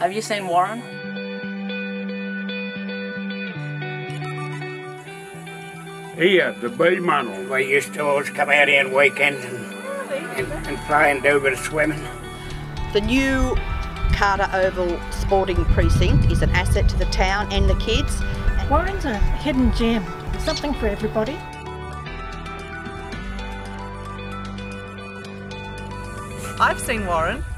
Have you seen Warren? Here, the B Manor. We used to always come out here on weekends and play and do a bit of swimming. The new Carter Oval Sporting Precinct is an asset to the town and the kids. Warren's a hidden gem, something for everybody. I've seen Warren.